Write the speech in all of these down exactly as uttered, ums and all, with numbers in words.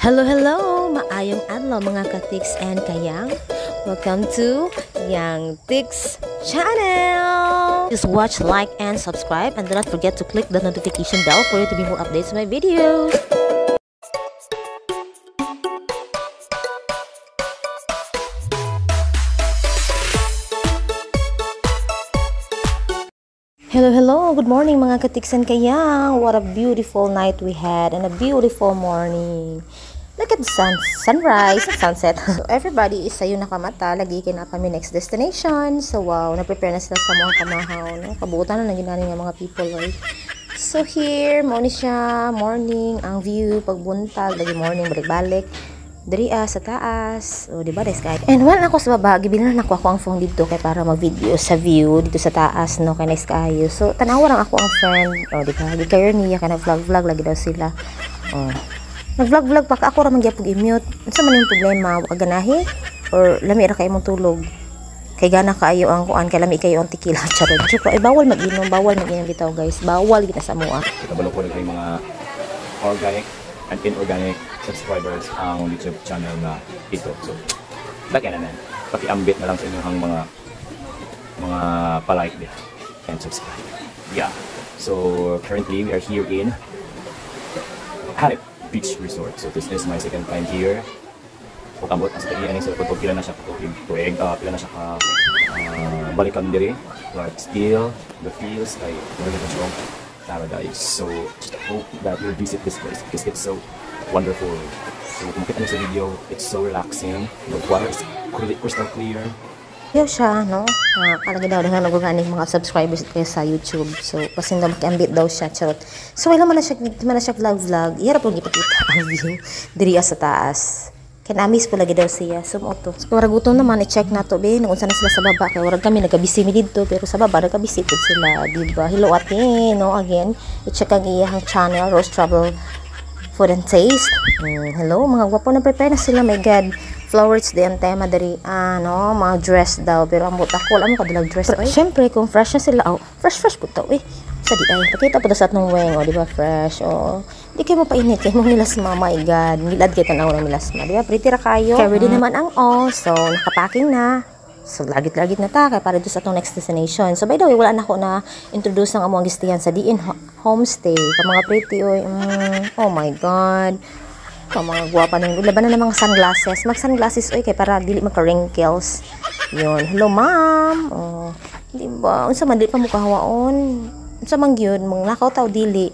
Hello, hello! Maayong adlaw mga ka-tiks and kayang. Welcome to Yang Tiks channel! Just watch, like, and subscribe, and do not forget to click the notification bell for you to be more updates on my videos. Hello, hello! Good morning mga ka-tiks and kayang. What a beautiful night we had and a beautiful morning. Look at the sun, sunrise, sunset. So everybody is sayo nakamata, lagi kina kami next destination. So wow, na-prepare na sila sa mga kamahaw, no? Kabuutan na naging nanin ng mga people, right? So here, mo ni siya, morning, ang view, pagbuntag, lagi morning, balik-balik. Dari ah, sa taas. O, diba, guys, kahit. And while ako sa baba, gibilan na ako ako ang phone dito kay para mag-video sa view dito sa taas, no, kay nice kayo. So, tanawa lang ako ang friend. O, diba, di kayo niya, kaya nag-vlog-vlog, lagi daw sila. O, nag-vlog-vlog pa ka, ako ramang gyapog i-mute. Ano sa man yung problema? Wag ganahi? Or lami ra kayo mong tulog? Kay gana kaayo ang kuan, kay lami kayo ang tequila. Charot. Joke, ay bawal mag-inom, bawal mag-inom bitaw, guys. Bawal gina sa mua. Kabalo ko na mga organic and inorganic subscribers ang YouTube channel na ito. So, lagyan na na. Pakiambit na lang sa inyong mga mga palike din and subscribe. Yeah. So, currently we are here in Harip Beach Resort. So, this is my second time here. Pagkambot ang sa tagian sa pagkog pila na siya pagkog tuig, uh, pila na siya ka uh, balikan diri. But still, the feels like really strong paradise. So, just hope that you visit this place because it's so wonderful. So, kung makita niyo sa video, it's so relaxing. The water is crystal clear. Yo siya, no? Uh, kalagi daw na naguganing mga subscribers kaya sa YouTube. So, pasin daw makiambit daw siya, charot. So, wala man na siya, man na siya vlog-vlog. Iyara po ipakita ang view diri sa taas. Kinamis po lagi daw siya. So, mo to. So, kung ragutom naman, i-check na to, be. Nung unsa na sila sa baba. Kaya warag kami, nagkabisi mi dito. Pero sa baba, nagkabisi po sila. Diba? Hello, ate. No? Again, i-check ang iyang channel, Rose Travel Food and Taste. Mm, hello, mga gwapo na prepare na sila. My God. Flowers din ang tema dari. Ah, no? Mga dress daw. Pero ang buta ko, alam mo kadalag dress. Pero, syempre, kung fresh na sila, oh, fresh, fresh po to, eh. Sa di ay, pakita po sa atong weng, oh, di ba, fresh, oh. Di kayo mapainit, kayo mong nilasma, my God. Nilad kayo tanaw ng nilasma, di ba? Pretty ra kayo. Kaya ready naman ang all, so, nakapacking na. So, lagit-lagit na ta, kaya para doon sa atong next destination. So, by the way, wala na ako na introduce ng among gistihan sa D N Homestay. Ka mga pretty, oy, mm, oh my God. Ka mga guwapa na yung, laban na ng mga sunglasses. Mag-sunglasses, oy, kaya para dili magka-wrinkles. Yun, hello, ma'am. Oh, di ba? Unsa man, di pa mukha hawaon. Unsa man gyud mong nakaw taw dili.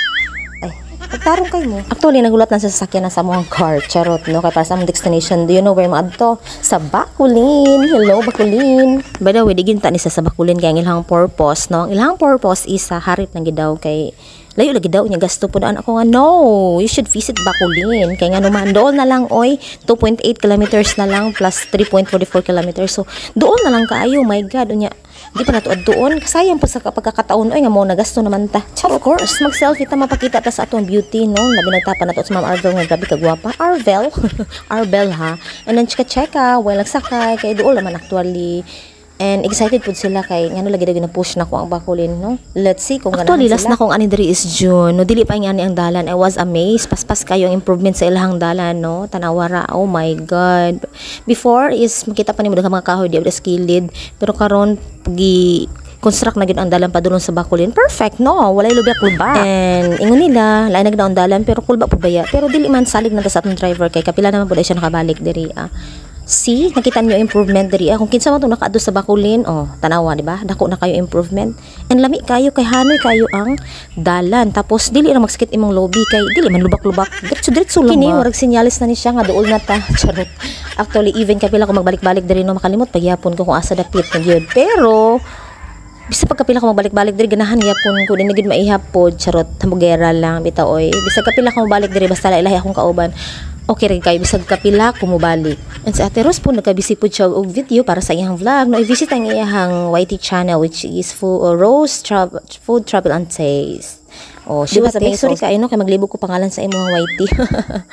Ay, pagtarong kay mo. Actually, nagulat na sa sasakyan na sa mong car. Charot, no? Kaya para sa among destination, do you know where maadto? Sa Bacolin. Hello, Bacolin. By the way, diginta ni sa sa Bacolin kay ang ilang purpose, no? Ang ilang purpose is sa harip lang gidaw kay layo lagi daw niya gasto po daan ako nga no, you should visit Bacolin kay nga naman doon na lang oy two point eight kilometers na lang plus three point four four kilometers. So doon na lang kaayo, my God, unya di pa nato doon kasayang po sa pagkakataon oy nga mo nagasto naman ta. Of course, mag-selfie ta mapakita ta sa atong beauty, no? Labi nagtapa nato sa Ma'am Arvel nga grabe ka gwapa. Arvel, Arvel ha. And then chika-chika, well nagsakay kay doon naman actually. And excited po sila kay ngano lagi daw na push na ko ang Bacolin, no? Let's see kung ganahan sila. Actually, last na kong ani diri is June. No, dili pa nga ani ang dalan. I was amazed. Paspas kayo ang improvement sa ilahang dalan, no? Tanawara. Oh my God. Before is makita pa nimo daghang mga kahoy di sa kilid. Pero karon gi construct na gyud ang dalan padulong sa Bacolin. Perfect, no? Walay lubak-lubak. And ingon nila, lain na gyud ang dalan pero kulba po baya. Pero dili man salig na ta sa atong driver kay kapila naman pud siya nakabalik diri. Ah. See, nakita niyo improvement diri. Kung kinsa man to nakaadto sa Bacolin, oh, tanawa, di ba? Dako na kayo improvement. And lami kayo kay hanoy kayo ang dalan. Tapos dili ra magsakit imong lobby kay dili man lubak-lubak. Diretso diretso lang. Kini murag sinyalis na ni siya nga duol na ta. Charot. Actually, even kapila ko magbalik-balik diri no makalimot pagyapon ko kung asa dapit na gyud. Pero bisa pagkapila ko magbalik-balik diri ganahan yapon ko dinigid maihapod. Charot, hamugera lang bitaw oy. Bisa kapila ko magbalik diri basta lahi akong kauban. Okay rin kayo, bisag kapila, kumubalik. And sa Ate Rose po, nagkabisi po siya og video para sa iyang vlog. No, i-visit ang iyang Y T channel, which is for uh, Rose Travel, Food Travel and Taste. Oh, she was amazing. Sorry kayo, no, kaya maglibog ko pangalan sa imong Y T.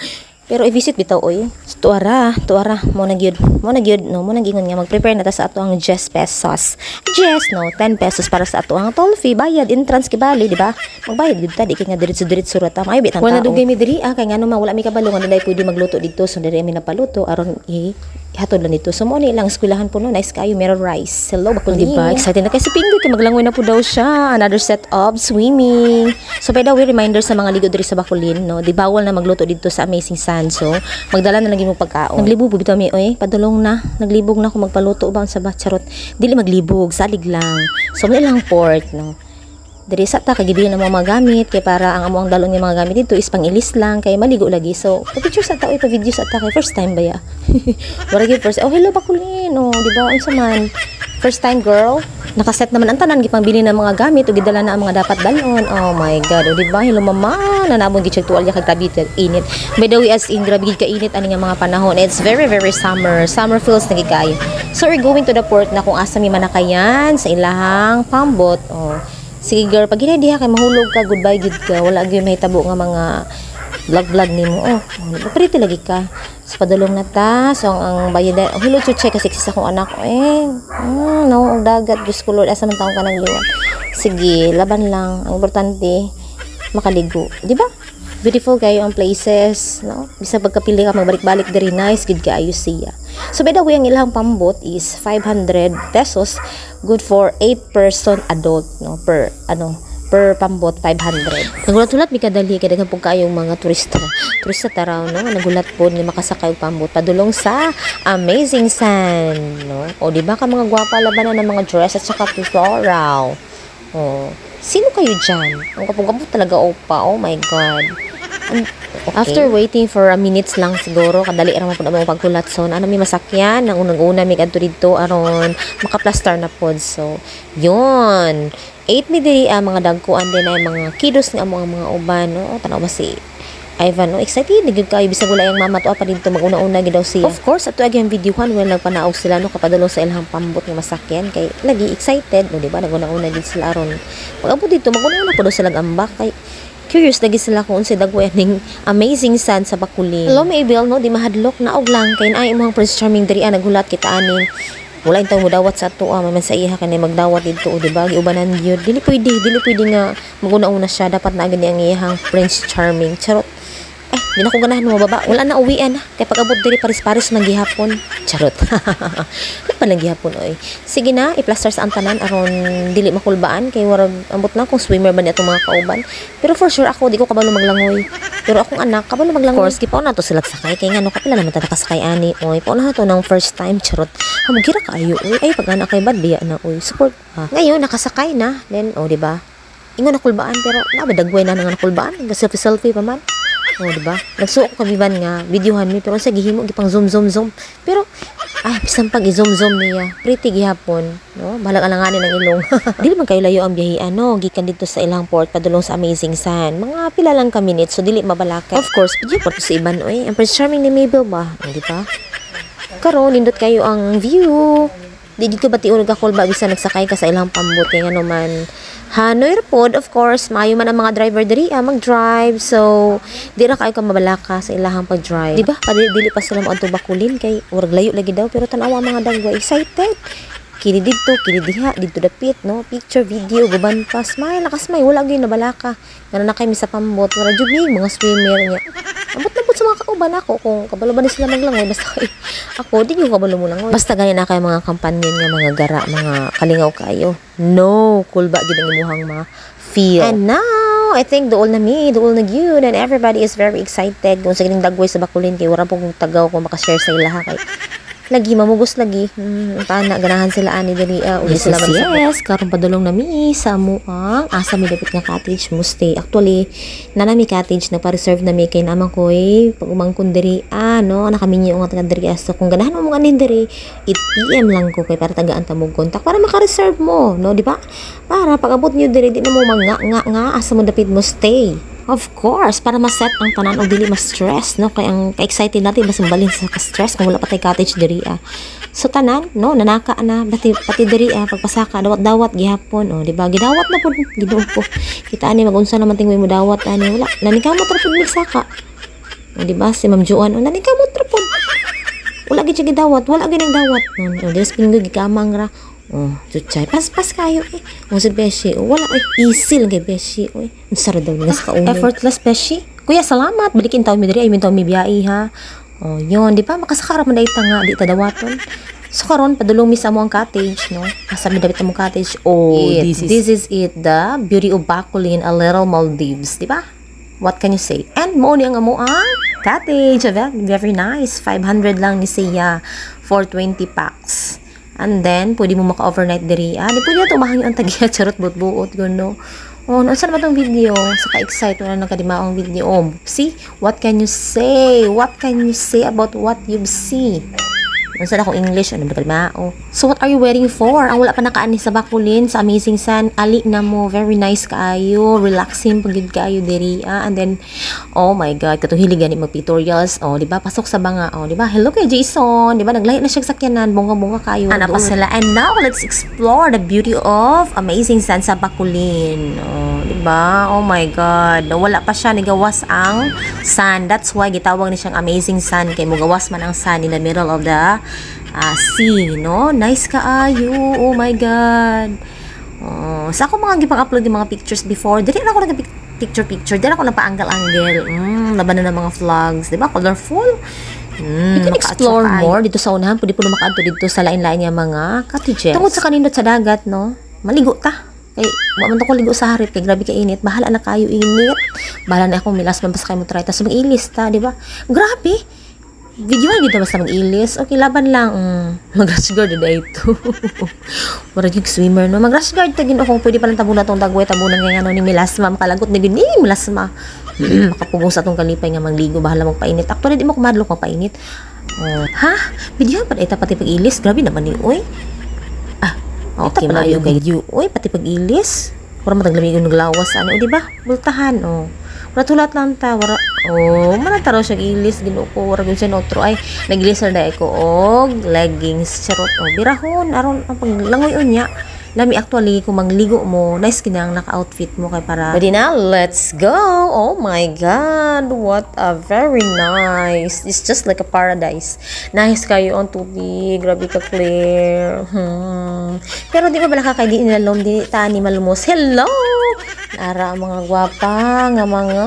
Pero i-visit bitaw oy. Tuara, tuara mo na gyud. Mo na gyud no, mo na gingon nga mag-prepare na ta sa ato ang Jess pesos. Jess no, ten pesos para sa ato ang toll fee bayad entrance kibali, di ba? Magbayad gyud ta di kay nga diretso-diretso ra ta. May bitang tao. Wala dugay mi diri ah kay ngano ma wala mi kabalo nga naday pwede magluto dito so diri mi napaluto aron i hatod lang dito. So mo ni lang eskwelahan po no, nice kayo, meron rice. Hello, bakul di ba? Excited na kay si Pingoy kay maglangoy na po daw siya. Another set of swimming. So by the way, reminder sa mga ligo diri sa Bacolin, no, di bawal na magluto dito sa Amazing Sand. So magdala na lang mo pagkaon. Naglibog bitaw mi oy, padulong na. Naglibog na ako magpaluto ba sa bacharot. Dili maglibog, salig lang. So mo lang port, no. Diri sa ta kagibili na mga gamit kay para ang amuang dalon nga mga gamit dito is pangilis lang kay maligo lagi. So pa-picture sa ta oy, pa-video sa ta kay first time ba ya. Wala gyud first. Oh hello Bacolin, oh di ba unsa man? First time girl. Nakaset naman ang tanan gipambili ng mga gamit ug gidala na ang mga dapat dalon. Oh my god, oh di ba hello mama, nanabon gid siya tuwalya kag grabe init. By the way as in grabe gid ka init ani nga mga panahon. It's very very summer. Summer feels na gikay. So we're going to the port na kung asa mi manakayan sa ilahang pambot. Oh. Sige girl, pag diha kay mahulog ka, goodbye gid ka. Wala gyud mahitabo nga mga vlog-vlog nimo. Oh, pretty lagi ka. So padulong na ta. So ang bayad, hulog chuche kasi sa akong anak. Eh, mm, no, ang dagat, Diyos ko Lord, asa man taong ka nang liwat. Sige, laban lang. Ang importante, makaligo. Di ba? Beautiful kayo ang places, no? Bisa pagkapili ka, magbalik-balik diri nice, good kaayo siya. So by the way, ang ilang pambot is five hundred pesos, good for eight person adult, no? Per, ano, per pambot, five hundred. Nagulat-ulat, mi kadali, kaya dagan po kayong mga turista. Turista taraw, no? Nagulat po, nga makasakay yung pambot. Padulong sa Amazing Sand, no? O, di ba ka mga gwapa labanan ng mga dress at saka floral? O, sino kayo dyan? Ang kapag-kapag talaga, opa. Oh my God. Okay. After waiting for a minutes lang siguro, kadali ra man pud ang pagkulat so ano mi masakyan nang unang-una mi kadto dito aron makaplastar na pod. So yun, eight mi diri ang mga dagkuan din ay mga kiddos nga mga mga uban no. Tanaw ba si Ivan no, excited gid kayo bisag wala yang mama to pa dito maguna-una gid daw siya. Of course ato agi ang videohan well nagpanaog sila no kapadulong sa ilang pambot nga masakyan kay lagi excited no, di ba naguna-una gid sila aron pag-abot dito maguna-una pud sila ambak kay curious lagi sila kung unsa dagway ning Amazing Sand sa Bacolin. Hello Mabel no, di mahadlok naog lang kay naay imong Prince Charming diri nagulat kita anin. Wala intang modawat sa ato ah, man sa iya kanay magdawat dito o di ba giubanan gyud. Dili pwede, dili pwede nga maguna-una siya dapat na gani ang iyang Prince Charming. Charot. Eh, di na ko ganahan mo baba. Wala na uwian. Kaya pag-abot diri paris-paris man gihapon. Charot. Wala pa lang gihapon oy. Sige na, i-plaster sa antanan aron dili makulbaan kay warag ambot na kung swimmer ba ni atong mga kauban. Pero for sure ako di ko kabalo maglangoy. Pero akong anak kabalo maglangoy. Of course, gipaw na to sila sakay kay ngano kapila naman ta nakasakay ani oy. Pao na to nang first time charot. Hamugira kaayo oy. Ay pag anak kay bad biya na oy. Support ha. Ngayon nakasakay na. Then oh di ba? Ingon na kulbaan pero nabadagway na nang kulbaan. Selfie-selfie pa man. Oh, diba? Nagsuok ko kabiban nga, videohan mi, pero sa gihimo, gipang zoom, zoom, zoom. Pero, ay, pisang pag i-zoom, zoom niya. Pretty gihapon, no? Bahalang alanganin ng ilong. Dili man kayo layo ang biyahe, ano? Gikan dito sa ilang port, padulong sa Amazing Sand. Mga pila lang ka minutes, so dili mabalakay. Of course, video port sa iban, oy. Ang Prince Charming ni Mabel ba? Hindi pa? Karon nindot kayo ang view. Di dito ba tiyo nagkakol ba, bisa nagsakay ka sa ilang pambot, kaya nga naman, Hanoy pod, of course, maayo man ang mga driver diri ah, mag-drive. So, di ra kayo ka mabalaka sa ilahang pag-drive. Di ba? Dili, dili pa sila mo adto Bacolin kay urag layo lagi daw pero tan-awa mga dagwa excited. Kini dito, kini diha, dito dapit, no? Picture, video, guban pa, smile, nakasmile, wala gyud na balaka. Ngano na kay mi sa pambot, wala jud mi mga swimmer niya. Ambot na pud sa mga kauban ako kung kabalo ba ni sila maglangoy basta kay ako di gyud kabalo mo langoy. Basta gani na kay mga kampanyon nga mga gara, mga kalingaw kayo. No, cool ba gid ang imuhang ma feel. And now, I think dool na mi, dool na gyud and everybody is very excited kung sa gining dagway sa Bacolin kay wala pong tagaw kung maka-share sa ilaha kay lagi mamugos lagi. Hmm, tana ganahan sila ani diri uh, uli sila yes, yes. Karon padulong nami sa amuang asa mi dapit nga cottage mo stay. Actually, nanami cottage na pa-reserve nami kay naman koy pag umangkon diri ah no nakaminyo nga taga diri so kung ganahan mo anin diri eight p m lang ko kay para tagaan ta mo kontak para maka-reserve mo no di ba? Para pag abot niyo diri di na mo manga nga nga asa mo dapit mo stay. Of course, para ma-set ang tanan o dili ma-stress, no? Kaya ang excited natin, mas mabalin sa ka-stress kung wala pa tayo cottage diri, ah. So, tanan, no? Nanaka na, pati, pati diri, ah, pagpasaka, dawat-dawat, gihapon, oh, diba? Gidawat na po, ginuo po. Kita ani, mag-unsa naman tingway mo dawat, ani, wala. Nanikamot na po, nagsaka. O, diba? Si Ma'am Joan, o, nanikamot ra po. Wala gid siya gidawat, wala gid nang dawat. O, diba, pinunggo gikamang ra. O, chuchay, pas-pas kayo eh. O, si Beshi, o, wala eh. Easy lang kay Beshi. O, ang sara daw nga sa kaunin. Effortless, Beshi. Kuya, salamat. Balikin tayo mi diri, ay min tayo mi biyai ha. O, yun, di ba? Makasakara man dahita nga, di tadawaton. So, karon padulong mi sa mo ang cottage, no? Asa mi dapat mo cottage. Oh, it, this, is, this is it. The beauty of Bacolod, a little Maldives, di ba? What can you say? And mo ni ang amo ang cottage. Very, very nice. five hundred lang ni siya for twenty packs. And then, pwede mo maka-overnight diri. Ah, di pwede na tumahang yung tagiya. Charot, buot-buot, gano. Oh, saan ba itong video? Saka excite wala nang kadimaong video. Oh, see? What can you say? What can you say about what you see? Saan ako English? Ano ba kadimao? So, what are you waiting for? Ang wala pa nakaani sa Bacolod, sa Amazing Sun. Ali na mo. Very nice kaayo. Relaxing pagid kaayo diri. Ah, and then, oh my God. Katuhilig gani mag-tutorials. Oh, di ba? Pasok sa banga. Oh, di ba? Hello kay Jason. Di ba? Naglahi na siya sakyanan. Bunga-bunga kayo. Ana pa sila. And now, let's explore the beauty of Amazing Sun sa Bacolod. Oh, di ba? Oh my God. Wala pa siya nigawas ang sun. That's why gitawag ni siyang Amazing Sun. Kay mugawas man ang sun in the middle of the uh, sea, no? Nice kaayo. Oh my God. Oh, sa ako mga gipang-upload yung mga pictures before. Dili na ako nag-picture-picture. Dili ako nagpa-angle-angle. Mm, laban na ng mga vlogs. Diba? Colorful. Mm, you can explore more dito sa unahan. Pwede po na makaadto dito sa lain-lain niya mga cottages. Tungkol sa kanindot sa dagat, no? Maligo ta. Kay, wa man to ko ligo sa harip. Kay grabe ka init. Bahala na kayo init. Bahala na akong milas man basta kayo mo try. Tapos mag-ilis ta, diba? Grabe. Video nga gito basta mag-ilis. Okay, laban lang. Mm, mag-rush guard na ito. Marag yung swimmer, no? Mag-rush guard ta gino kung pwede palang tabunan itong dagway. Tabunan nga nga no, ni Milasma. Makalagot na gini, Milasma. Makapugong sa itong kalipay nga mangligo. Bahala magpainit. Actually, di mo kumadlok magpainit. Oh. Ha? Video pa ita pati pag-ilis. Grabe naman ni Uy. Ah, okay, maayo kay video. Uy, pati pag-ilis. Para mataglamig yung naglawas. Ano, di ba? Bultahan, oh. Ratulat lang ta, wara, oh, manataro siya gilis, ginuko, wara gyud siya notro, ay, nagilis na dahi ko, og, leggings, charot, oh, birahon, aron, ang paglangoy unya, lami actually, kung mangligo mo, nice kinang naka-outfit mo, kay para, ready na, let's go, oh my God, what a very nice, it's just like a paradise, nice kayo ang tubig, grabe ka clear, hmm, pero di ba bala ka kay di nilalom, di tani malumos, hello, ara mga gwapa nga mga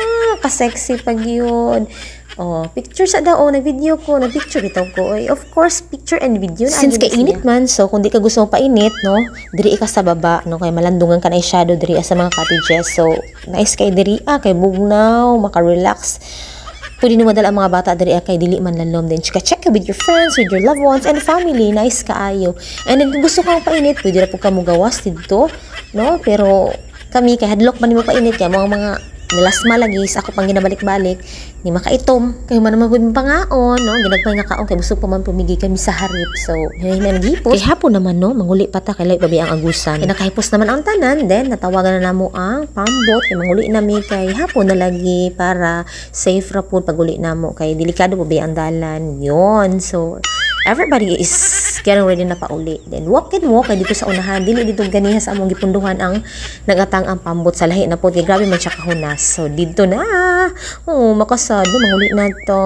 ka-sexy pag yun. Oh, picture sa daw, nag-video ko, nag-picture bitaw ko. Ay, of course, picture and video. Since kay init man, so kung di ka gusto mo painit, no, diri ka sa baba, no, kay malandungan ka na shadow diri sa mga cottages. So, nice kay diri ah, kay bugnaw, maka-relax. Pwede nyo madala ang mga bata diri kay dili man lalom din. Chika-check with your friends, with your loved ones, and family. Nice kaayo. And then, kung gusto kang painit, pwede na po ka mugawas dito, no, pero kami kay hadlok man nimo painit kay mga mga milasma lagi sa ako pang ginabalik-balik ni makaitom kay man naman pud pangaon no ginagpay nga kaon kay gusto pa man pumigi kami sa harip so hinay gipos kay hapon naman no manguli pa ta kay labi babi ang agusan kay nakahipos naman ang tanan then natawagan na namo ang pambot kay manguli nami kay hapon na lagi para safe ra pud paguli namo kay delikado babi ang dalan yon so everybody is getting ready na pauli. Then, walk and walk kay dito sa unahan. Dili dito ganiha sa among gipunduhan ang nagatang ang pambot sa lahi na po. Kaya grabe man siya kahunas. So, dito na. Oh, makasado. Manguli na to.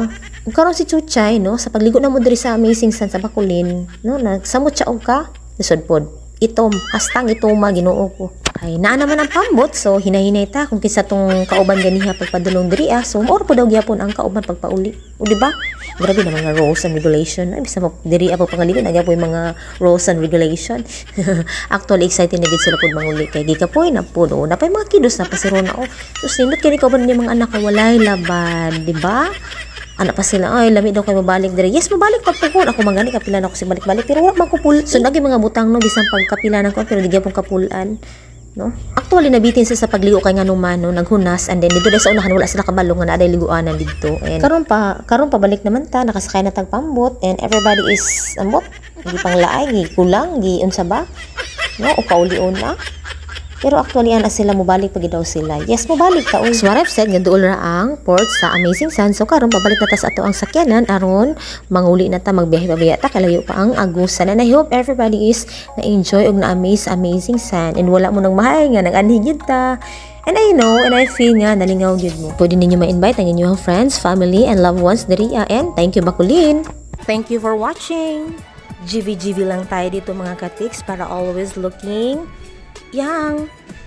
Karon si Chuchay, no? Sa pagligo na mo diri sa Amazing Sun sa Bacolod, no? Nagsamot siya og ka. Lisod pod. Itom. Hastang itoma. Ginoo ko. Ay, naa naman ang pambot. So, hinahinay ta kung kisa tong kauban ganiha pagpadulong diri ah. So, or po daw gyapon ang kauban pagpauli. O, diba? Grabe na mga rules and regulation. Ay, bisa mo, diri ako pangaligo, nagya po yung mga rules and regulation. Actually, excited na gid sila po manguli. Kaya di ka po, na po, no? Na pa yung mga kidos na pasiro na, oh. Tapos, nindot kaya ikaw ba na mga anak ko, walay labad, diba? Anak pa sila, ay, lami daw kayo mabalik diri. Yes, mabalik pa po. Ako magani, kapilan ako si balik-balik. Pero wala magkupul. So, nagi mga butang, no, bisang pagkapilan ako, pero di pong kapulan. No? Actually, nabitin siya sa pagligo kay nga numan, no? Naghunas, and then dito dahil sa unahan, wala sila kabalo nga naaday liguanan dito. And karon pa, karon pa balik naman ta, nakasakay na tag pambot, and everybody is, ambot, hindi pang laay, gi kulang, gi unsa ba? No? O kauli-on na. Pero actually, ana sila, mubalik pag daw sila. Yes, mubalik ta. So, what I've said, nga dool ra ang port sa Amazing Sun. So, karon pabalik na ta sa ato ang sakyanan, aron, manguli na ta, magbiyahe-biyahe ta, kalayo pa ang agusan. And I hope everybody is na-enjoy og na-amaze Amazing Sun. And wala mo nang mahay nga, nag-anhigid ta. And I know, and I feel nga, nalingaw yun mo. Pwede ninyo ma-invite ang inyong friends, family, and loved ones diri, and thank you Bakulin! Thank you for watching! G V G V lang tayo dito mga katiks para always looking young!